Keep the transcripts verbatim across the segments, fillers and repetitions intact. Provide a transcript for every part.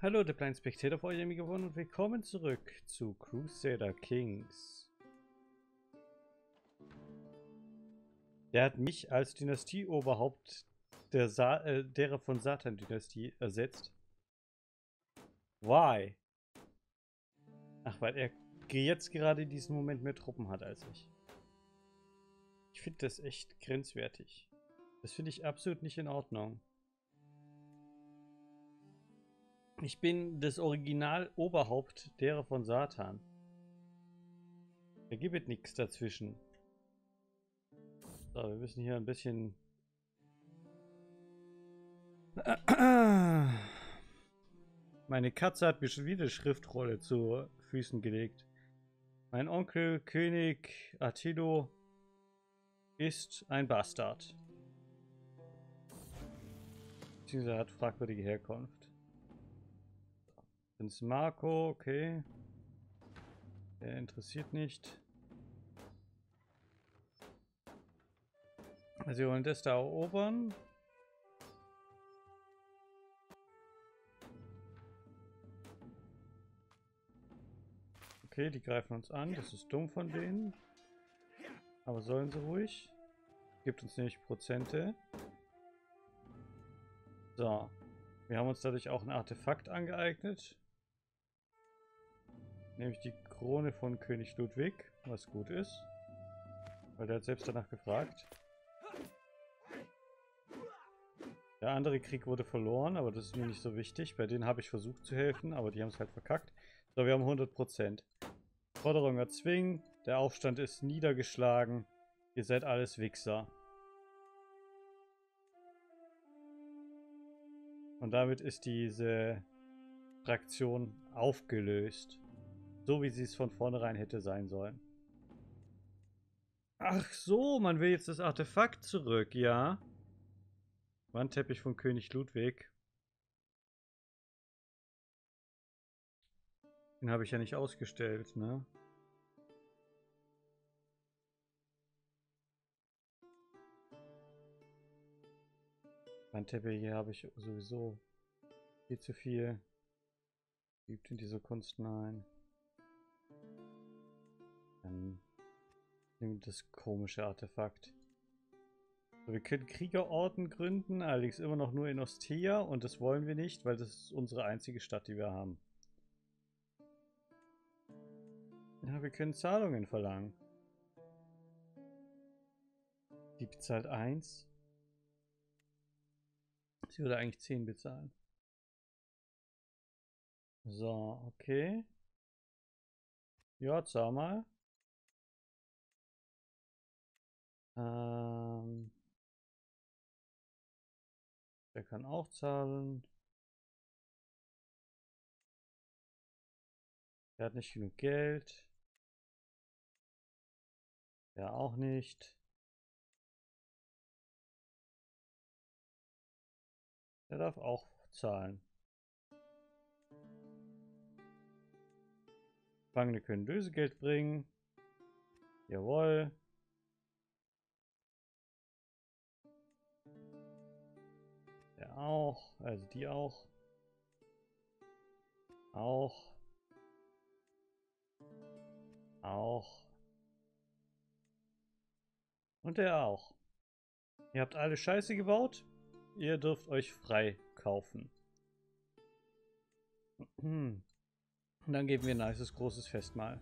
Hallo, der Blind Spectator vor euch gewonnen und willkommen zurück zu Crusader Kings. Der hat mich als Dynastieoberhaupt der Sa äh, derer von Satan-Dynastie ersetzt. Why? Ach, weil er jetzt gerade in diesem Moment mehr Truppen hat als ich. Ich finde das echt grenzwertig. Das finde ich absolut nicht in Ordnung. Ich bin das Original-Oberhaupt derer von Satan. Da gibt es nichts dazwischen. So, wir müssen hier ein bisschen... Meine Katze hat mir schon wieder Schriftrolle zu Füßen gelegt. Mein Onkel, König Attilo, ist ein Bastard. Beziehungsweise hat fragwürdige Herkunft. Prinz Marco, okay. Der interessiert nicht. Also wir wollen das da erobern. Okay, die greifen uns an. Das ist dumm von denen. Aber sollen sie ruhig. Gibt uns nämlich Prozente. So. Wir haben uns dadurch auch ein Artefakt angeeignet. Nämlich die Krone von König Ludwig. Was gut ist. Weil der hat selbst danach gefragt. Der andere Krieg wurde verloren, aber das ist mir nicht so wichtig. Bei denen habe ich versucht zu helfen, aber die haben es halt verkackt. So, wir haben hundert Prozent. Forderung erzwingen. Der Aufstand ist niedergeschlagen. Ihr seid alles Wichser. Und damit ist diese Fraktion aufgelöst. So wie sie es von vornherein hätte sein sollen. Ach so, man will jetzt das Artefakt zurück, ja? Wandteppich von König Ludwig. Den habe ich ja nicht ausgestellt, ne? Wandteppich hier habe ich sowieso viel zu viel. Gibt in diese Kunst nein. Dann nimmt das komische Artefakt. So, wir können Kriegerorden gründen, allerdings immer noch nur in Ostia und das wollen wir nicht, weil das ist unsere einzige Stadt, die wir haben. Ja, wir können Zahlungen verlangen. Die bezahlt eins. Sie würde eigentlich zehn bezahlen. So, okay. Ja, zahl mal. Ähm, der kann auch zahlen. Der hat nicht genug Geld. Der auch nicht. Der darf auch zahlen. Gefangene können Lösegeld bringen. Jawohl. Der auch. Also die auch. Auch. Auch. Und der auch. Ihr habt alle Scheiße gebaut. Ihr dürft euch frei kaufen. Und dann geben wir ein nices großes Festmahl.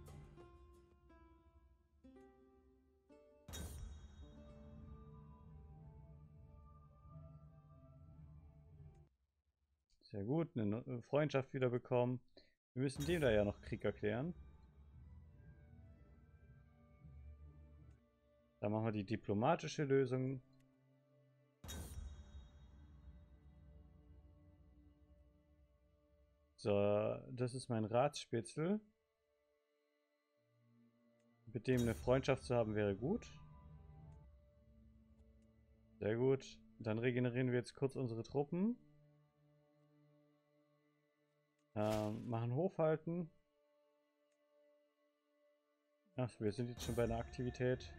Sehr gut, eine Freundschaft wieder bekommen. Wir müssen dem da ja noch Krieg erklären. Dann machen wir die diplomatische Lösung. So, das ist mein Ratsspitzel. Mit dem eine Freundschaft zu haben wäre gut. Sehr gut. Dann regenerieren wir jetzt kurz unsere Truppen. Ähm, machen Hofhalten. Ach, wir sind jetzt schon bei einer Aktivität.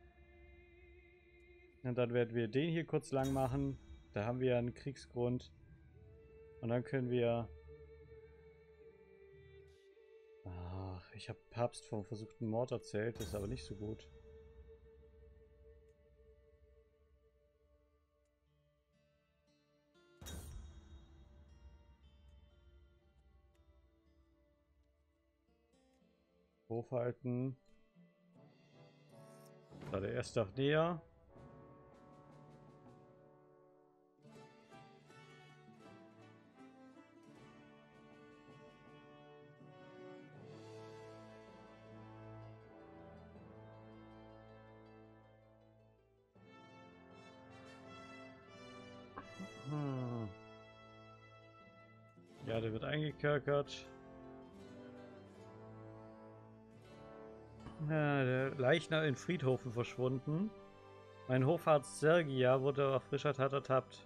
Und dann werden wir den hier kurz lang machen. Da haben wir einen Kriegsgrund. Und dann können wir Ich habe Papst vom versuchten Mord erzählt, das ist aber nicht so gut. Hochhalten. Da der erste Tag näher. Hm. Ja, der wird eingekerkert. Ja, der Leichnam in Friedhofen verschwunden. Mein Hofarzt Sergia wurde auf frischer Tat ertappt.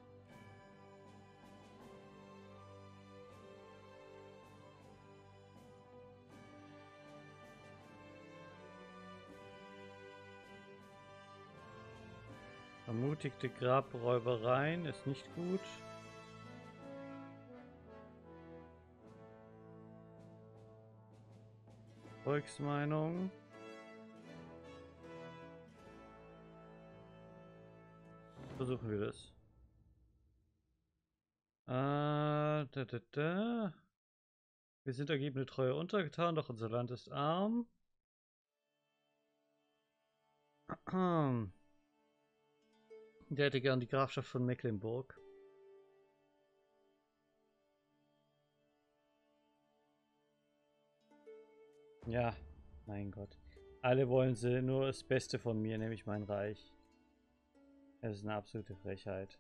Ermutigte Grabräubereien ist nicht gut. Volksmeinung. Versuchen wir das. Äh, da, da, da. Wir sind ergebene treue Untergetan, doch unser Land ist arm. Der hätte gern die Grafschaft von Mecklenburg. Ja, mein Gott. Alle wollen sie nur das Beste von mir, nämlich mein Reich. Das ist eine absolute Frechheit.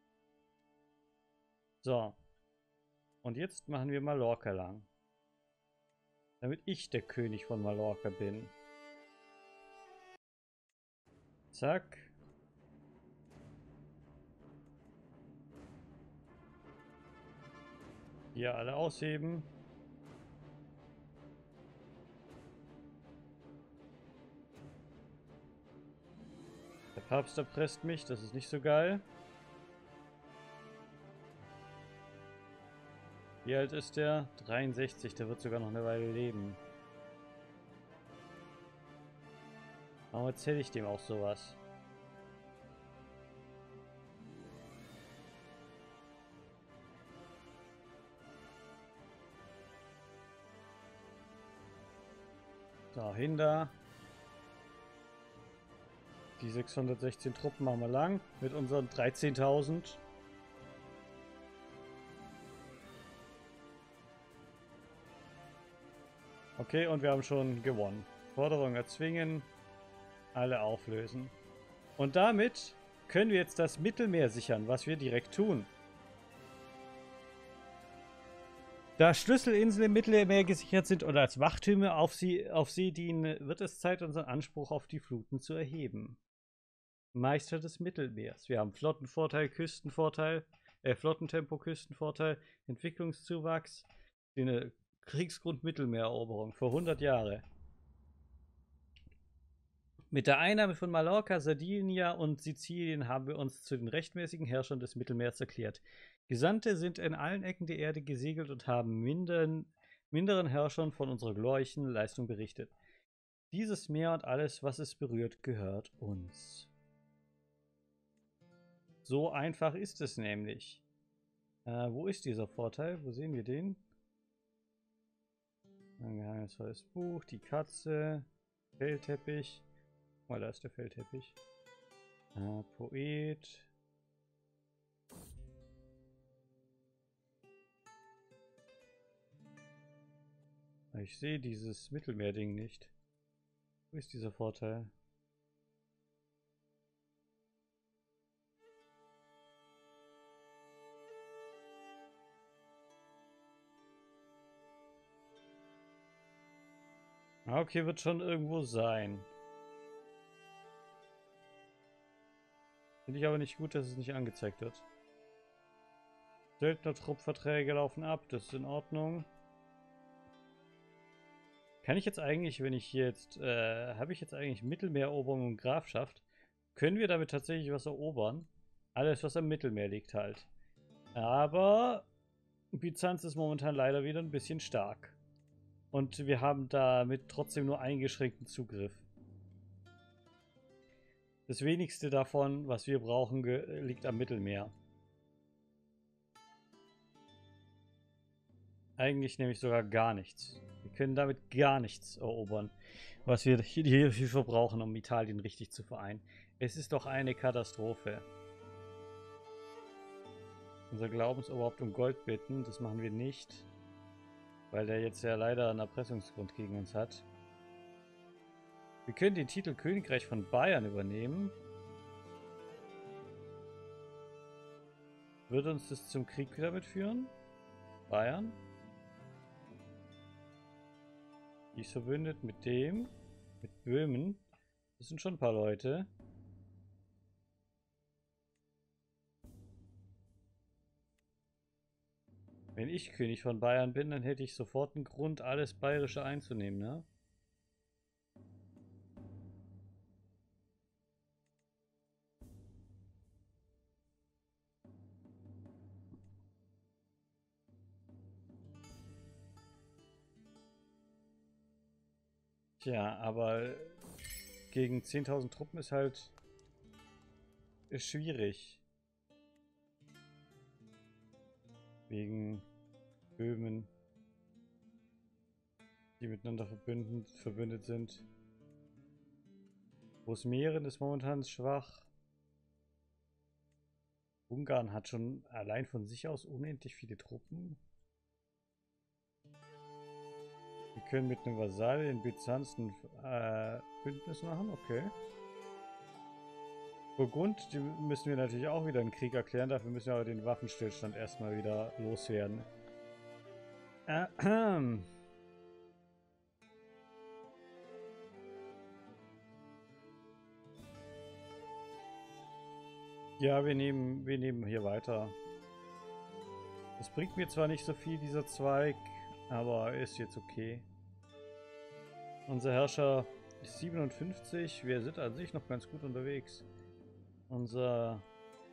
So. Und jetzt machen wir Mallorca lang. Damit ich der König von Mallorca bin. Zack. Hier alle ausheben. Der Papst erpresst mich, das ist nicht so geil. Wie alt ist der? dreiundsechzig, der wird sogar noch eine Weile leben. Warum erzähle ich dem auch sowas? So, hin da. Die sechshundertsechzehn Truppen machen wir lang mit unseren dreizehntausend. Okay, und wir haben schon gewonnen. Forderung erzwingen, alle auflösen. Und damit können wir jetzt das Mittelmeer sichern, was wir direkt tun. Da Schlüsselinseln im Mittelmeer gesichert sind und als Wachtürme auf sie, auf sie dienen, wird es Zeit, unseren Anspruch auf die Fluten zu erheben. Meister des Mittelmeers. Wir haben Flottenvorteil, Küstenvorteil, äh, Flottentempo, Küstenvorteil, Entwicklungszuwachs, eine Kriegsgrund Mittelmeereroberung vor hundert Jahre. Mit der Einnahme von Mallorca, Sardinia und Sizilien haben wir uns zu den rechtmäßigen Herrschern des Mittelmeers erklärt. Gesandte sind in allen Ecken der Erde gesegelt und haben minderen, minderen Herrschern von unserer glorreichen Leistung berichtet. Dieses Meer und alles, was es berührt, gehört uns. So einfach ist es nämlich. Äh, wo ist dieser Vorteil? Wo sehen wir den? Ein geheimnisvolles Buch, die Katze, Feldteppich. Oh, da ist der Feldteppich. Äh, Poet. Ich sehe dieses Mittelmeerding nicht. Wo ist dieser Vorteil? Okay, wird schon irgendwo sein. Finde ich aber nicht gut, dass es nicht angezeigt wird. Söldner-Truppverträge laufen ab, das ist in Ordnung. Kann ich jetzt eigentlich, wenn ich jetzt, äh, habe ich jetzt eigentlich Mittelmeereroberung und Grafschaft? Können wir damit tatsächlich was erobern? Alles, was am Mittelmeer liegt halt. Aber Byzanz ist momentan leider wieder ein bisschen stark. Und wir haben damit trotzdem nur eingeschränkten Zugriff. Das wenigste davon, was wir brauchen, liegt am Mittelmeer. Eigentlich nämlich sogar gar nichts. Wir können damit gar nichts erobern, was wir hierfür brauchen, um Italien richtig zu vereinen. Es ist doch eine Katastrophe. Unser Glaubensoberhaupt um Gold bitten, das machen wir nicht. Weil der jetzt ja leider einen Erpressungsgrund gegen uns hat. Wir können den Titel Königreich von Bayern übernehmen. Würde uns das zum Krieg damit führen? Bayern? Die ist verbündet mit dem, mit Böhmen. Das sind schon ein paar Leute. Wenn ich König von Bayern bin, dann hätte ich sofort einen Grund, alles Bayerische einzunehmen, ne? Tja, aber gegen zehntausend Truppen ist halt ist schwierig. Wegen Böhmen, die miteinander verbündet, verbündet sind. Großmähren ist momentan schwach. Ungarn hat schon allein von sich aus unendlich viele Truppen. Wir können mit einem Vasall in Byzanz ein äh, Bündnis machen, okay. Burgund, die müssen wir natürlich auch wieder einen Krieg erklären, dafür müssen wir aber den Waffenstillstand erstmal wieder loswerden. Ahem. Ja, wir nehmen, wir nehmen hier weiter. Das bringt mir zwar nicht so viel, dieser Zweig, aber ist jetzt okay. Unser Herrscher ist siebenundfünfzig. Wir sind an sich noch ganz gut unterwegs. Unser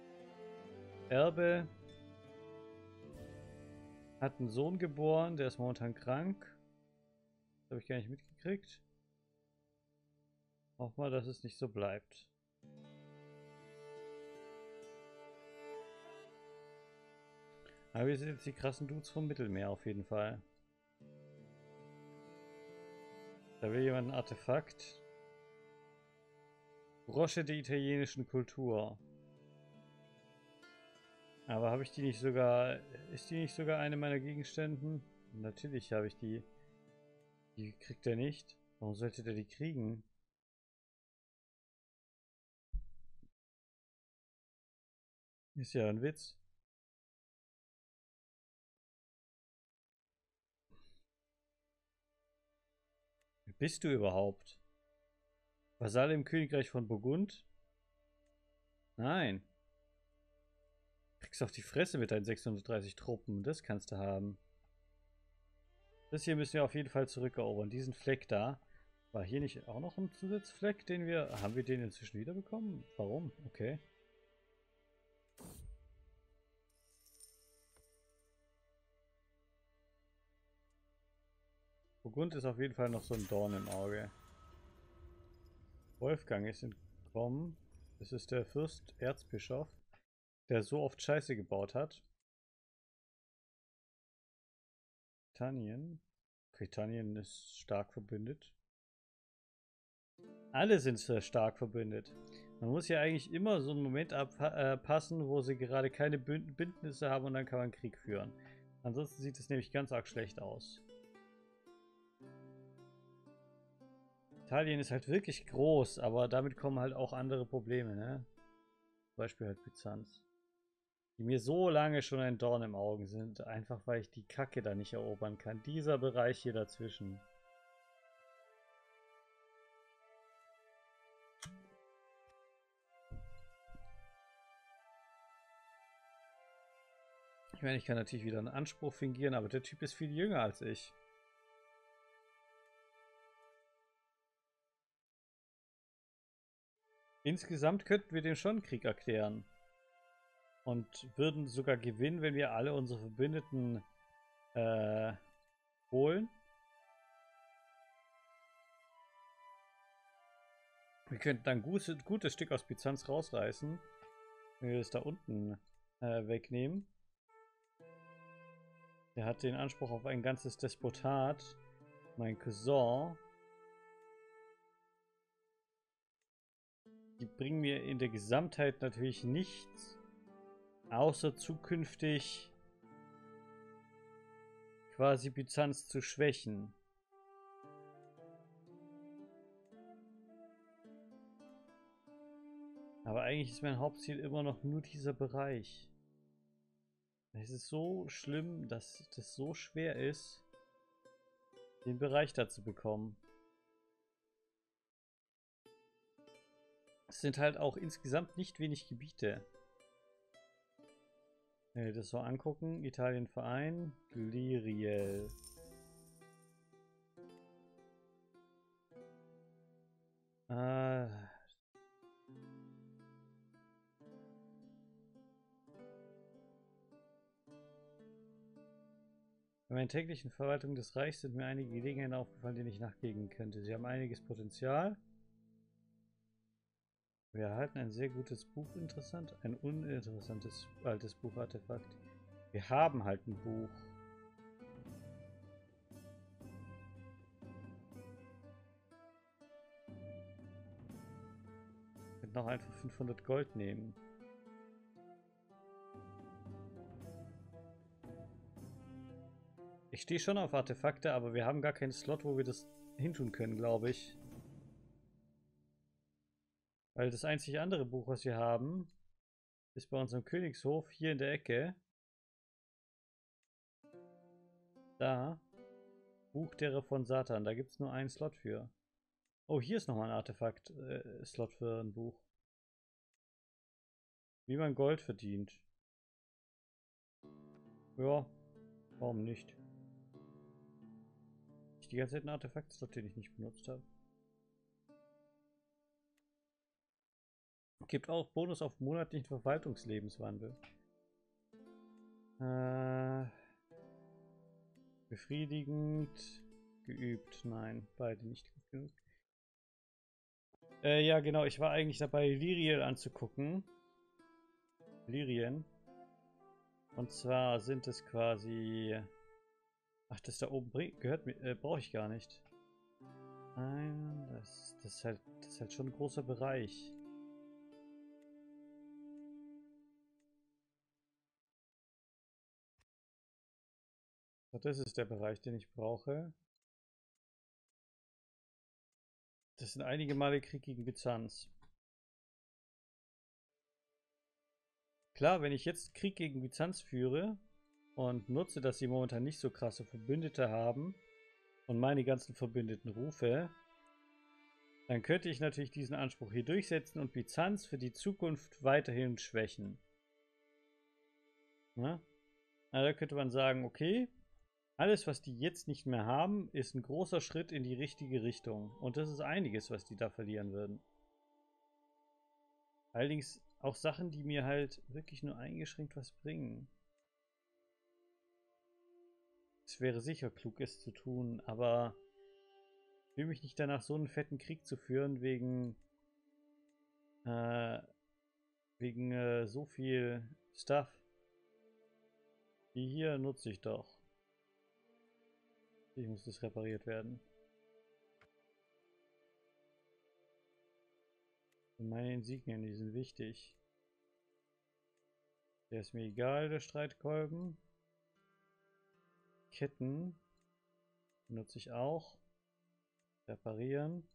Erbe hat einen Sohn geboren, der ist momentan krank. Das habe ich gar nicht mitgekriegt. Hoffen wir, dass es nicht so bleibt. Aber wir sind jetzt die krassen Dudes vom Mittelmeer auf jeden Fall. Da will jemand ein Artefakt. Brosche der italienischen Kultur. Aber habe ich die nicht sogar... Ist die nicht sogar eine meiner Gegenständen? Natürlich habe ich die. Die kriegt er nicht. Warum sollte der die kriegen? Ist ja ein Witz. Wer bist du überhaupt? Vasall im Königreich von Burgund? Nein. Kriegst auf die Fresse mit deinen sechshundertdreißig Truppen. Das kannst du haben. Das hier müssen wir auf jeden Fall zurückerobern. Diesen Fleck da. War hier nicht auch noch ein Zusatzfleck, den wir... Haben wir den inzwischen wiederbekommen? Warum? Okay. Burgund ist auf jeden Fall noch so ein Dorn im Auge. Wolfgang ist entkommen. Das ist der Fürst Erzbischof, der so oft Scheiße gebaut hat. Britannien. Britannien ist stark verbündet. Alle sind sehr stark verbündet. Man muss ja eigentlich immer so einen Moment abpassen, wo sie gerade keine Bündnisse haben und dann kann man Krieg führen. Ansonsten sieht es nämlich ganz arg schlecht aus. Italien ist halt wirklich groß, aber damit kommen halt auch andere Probleme, ne? Zum Beispiel halt Byzanz. Die mir so lange schon ein Dorn im Auge sind, einfach weil ich die Kacke da nicht erobern kann. Dieser Bereich hier dazwischen. Ich meine, ich kann natürlich wieder einen Anspruch fingieren, aber der Typ ist viel jünger als ich. Insgesamt könnten wir dem schon einen Krieg erklären. Und würden sogar gewinnen, wenn wir alle unsere Verbündeten äh, holen. Wir könnten dann ein gutes, gutes Stück aus Byzanz rausreißen, wenn wir das da unten äh, wegnehmen. Der hat den Anspruch auf ein ganzes Despotat. Mein Cousin. Die bringen mir in der Gesamtheit natürlich nichts, außer zukünftig quasi Byzanz zu schwächen. Aber eigentlich ist mein Hauptziel immer noch nur dieser Bereich. Es ist so schlimm, dass das so schwer ist, den Bereich da zu bekommen. Es sind halt auch insgesamt nicht wenig Gebiete. Wenn wir das so angucken, Italien Verein, Gliriel. Äh... Bei meiner täglichen Verwaltung des Reichs sind mir einige Gelegenheiten aufgefallen, denen ich nachgehen könnte. Sie haben einiges Potenzial. Wir erhalten ein sehr gutes Buch, interessant. Ein uninteressantes altes Buchartefakt. Wir haben halt ein Buch. Ich könnte noch einfach fünfhundert Gold nehmen. Ich stehe schon auf Artefakte, aber wir haben gar keinen Slot, wo wir das hintun können, glaube ich. Weil das einzige andere Buch, was wir haben, ist bei unserem Königshof hier in der Ecke. Da. Buch derer von Satan. Da gibt es nur einen Slot für. Oh, hier ist nochmal ein Artefakt-Slot äh, für ein Buch. Wie man Gold verdient. Ja, warum nicht? Ich die ganze Zeit einen Artefakt-Slot, den ich nicht benutzt habe. Gibt auch Bonus auf monatlichen Verwaltungslebenswandel. Äh, befriedigend. Geübt. Nein, beide nicht gut genug. Äh, ja, genau. Ich war eigentlich dabei, Liriel anzugucken. Lyrien. Und zwar sind es quasi... Ach, das da oben gehört mir... Äh, brauche ich gar nicht. Nein, das, das, ist halt, das ist halt schon ein großer Bereich. Das ist der Bereich, den ich brauche. Das sind einige Male Krieg gegen Byzanz. Klar, wenn ich jetzt Krieg gegen Byzanz führe und nutze, dass sie momentan nicht so krasse Verbündete haben und meine ganzen Verbündeten rufe, dann könnte ich natürlich diesen Anspruch hier durchsetzen und Byzanz für die Zukunft weiterhin schwächen. Ja? Also da könnte man sagen, okay, alles, was die jetzt nicht mehr haben, ist ein großer Schritt in die richtige Richtung. Und das ist einiges, was die da verlieren würden. Allerdings auch Sachen, die mir halt wirklich nur eingeschränkt was bringen. Es wäre sicher klug, es zu tun, aber ich fühle mich nicht danach, so einen fetten Krieg zu führen, wegen äh, wegen äh, so viel Stuff. Die hier nutze ich doch. Ich muss das repariert werden. Und meine Insignien, die sind wichtig. Der ist mir egal, der Streitkolben. Ketten benutze ich auch. Reparieren.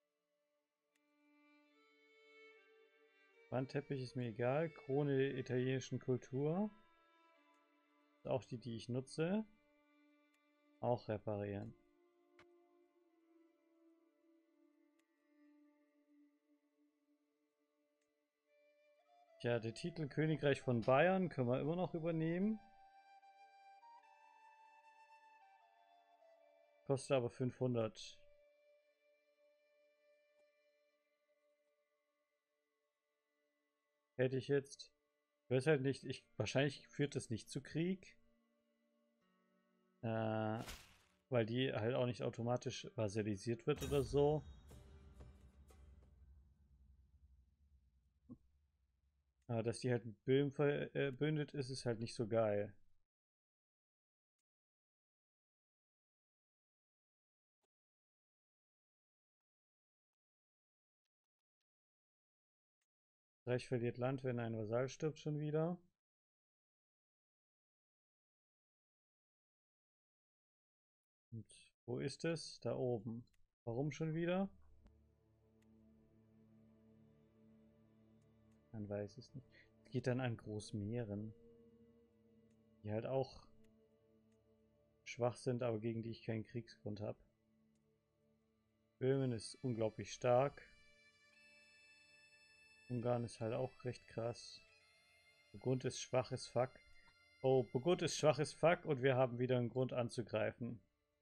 Wandteppich ist mir egal. Krone der italienischen Kultur. Ist auch die, die ich nutze. Auch reparieren. Ja, der Titel Königreich von Bayern können wir immer noch übernehmen. Kostet aber fünfhundert. Hätte ich jetzt. Ich weiß halt nicht, ich, wahrscheinlich führt das nicht zu Krieg. Äh, weil die halt auch nicht automatisch vasalisiert wird oder so. Aber dass die halt mit Böhmen verbündet ist, ist halt nicht so geil. Reich verliert Land, wenn ein Vasall stirbt schon wieder. Und wo ist es? Da oben. Warum schon wieder? Man weiß es nicht. Es geht dann an Großmeeren. Die halt auch schwach sind, aber gegen die ich keinen Kriegsgrund habe. Böhmen ist unglaublich stark. Ungarn ist halt auch recht krass. Burgund ist schwaches Fuck. Oh, Burgund ist schwaches Fuck und wir haben wieder einen Grund anzugreifen.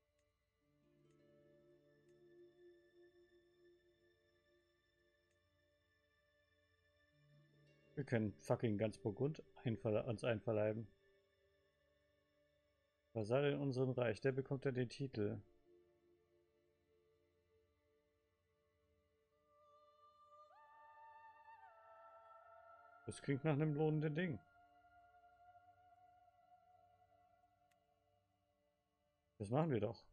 Wir können fucking ganz Burgund einver uns einverleiben. Vasall in unserem Reich, der bekommt dann den Titel. Das klingt nach einem lohnenden Ding. Das machen wir doch.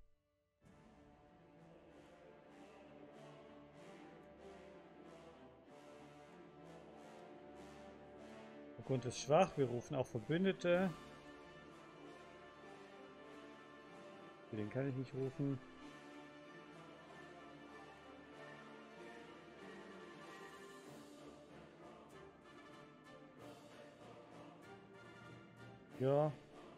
Burgund ist schwach, wir rufen auch Verbündete. Den kann ich nicht rufen. Ja.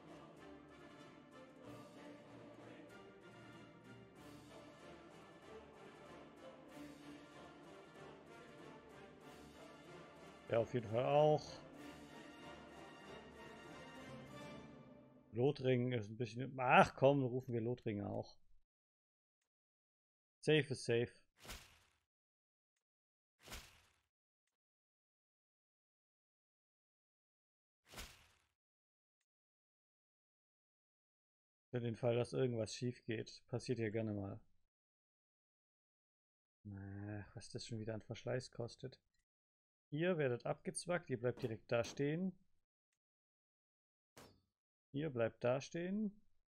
Ja, auf jeden Fall auch. Lothringen ist ein bisschen... Ach komm, rufen wir Lothringen auch. Safe ist safe. Für den Fall, dass irgendwas schief geht. Passiert ja gerne mal. Ach, was das schon wieder an Verschleiß kostet. Ihr werdet abgezwackt, ihr bleibt direkt da stehen. Ihr bleibt da stehen.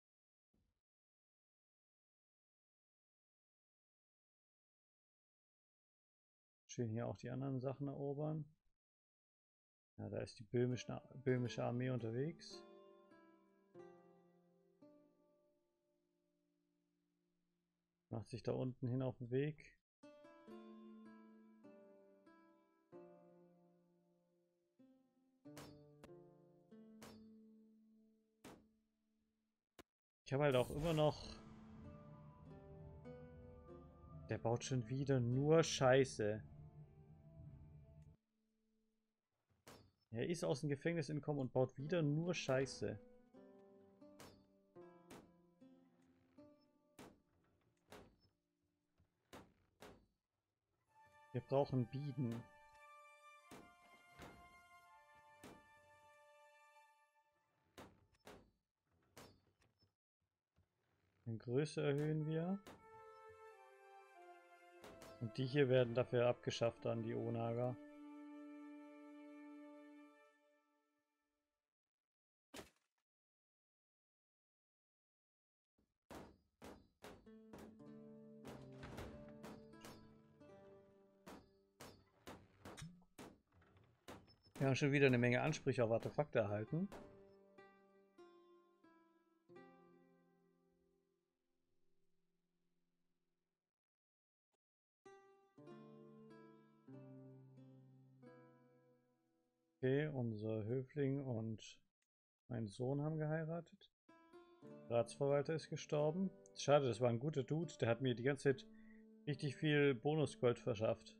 Schön hier auch die anderen Sachen erobern. Ja, da ist die böhmische, böhmische Armee unterwegs. Macht sich da unten hin auf den Weg. Ich habe halt auch immer noch... Der baut schon wieder nur Scheiße. Er ist aus dem Gefängnis entkommen und baut wieder nur Scheiße. Wir brauchen Bieden. Die Größe erhöhen wir. Und die hier werden dafür abgeschafft an die Onager. Wir haben schon wieder eine Menge Ansprüche auf Artefakte erhalten. Okay, unser Höfling und mein Sohn haben geheiratet. Der Ratsverwalter ist gestorben. Schade, das war ein guter Dude. Der hat mir die ganze Zeit richtig viel Bonusgold verschafft.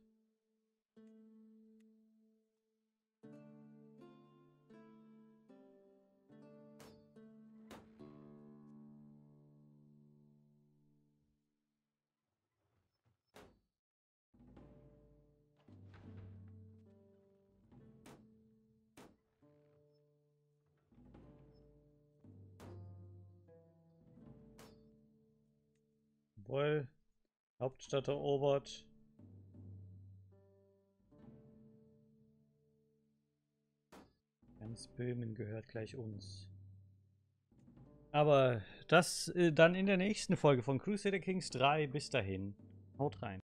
Jawohl. Hauptstadt erobert. Ganz Böhmen gehört gleich uns. Aber das äh, dann in der nächsten Folge von Crusader Kings drei. Bis dahin. Haut rein.